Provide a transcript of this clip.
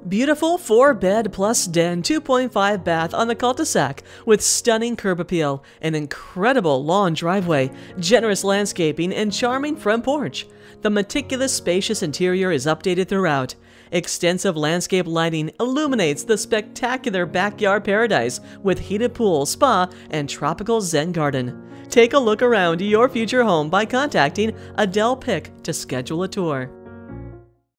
Beautiful 4-bed plus den 2.5 bath on the cul-de-sac with stunning curb appeal, an incredible lawn driveway, generous landscaping, and charming front porch. The meticulous spacious interior is updated throughout. Extensive landscape lighting illuminates the spectacular backyard paradise with heated pool, spa, and tropical zen garden. Take a look around your future home by contacting Adele Pick to schedule a tour.